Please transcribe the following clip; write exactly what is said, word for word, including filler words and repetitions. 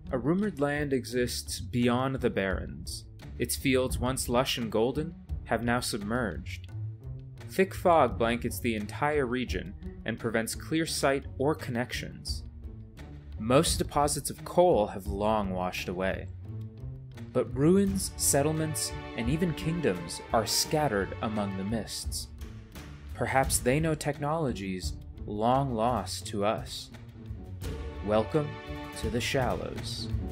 A rumored land exists beyond the Barrens. Its fields, once lush and golden, have now submerged. Thick fog blankets the entire region and prevents clear sight or connections. Most deposits of coal have long washed away. But ruins, settlements, and even kingdoms are scattered among the mists. Perhaps they know technologies long lost to us. Welcome to the Shallows.